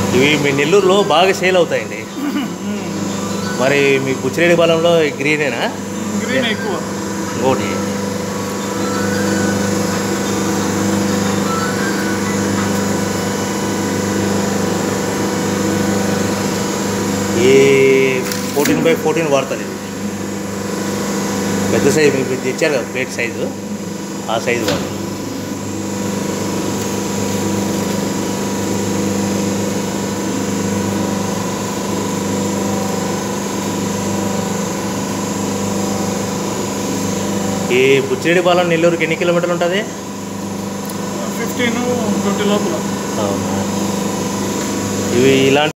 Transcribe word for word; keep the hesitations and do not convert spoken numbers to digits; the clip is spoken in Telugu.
ఇవి మీ నెల్లూరులో బాగా సేల్ అవుతాయండి. మరి మీ బుచ్చిరెడ్డిపాలెంలో గ్రీనేనా? గ్రీన్ ఎక్కువ. ఇంకోటి ఈ ఫోర్టీన్ బై ఫోర్టీన్ వాడుతుంది. పెద్ద సైజు మీకు తెచ్చారు కదా ప్లేట్ సైజు, ఆ సైజు వాడు. ఈ బుచ్చిరెడ్డిపాలెం నెల్లూరుకి ఎన్ని కిలోమీటర్లు ఉంటుంది? ఫిఫ్టీన్ ట్వంటీ లోపల. అవునా? ఇవి ఇలాంటి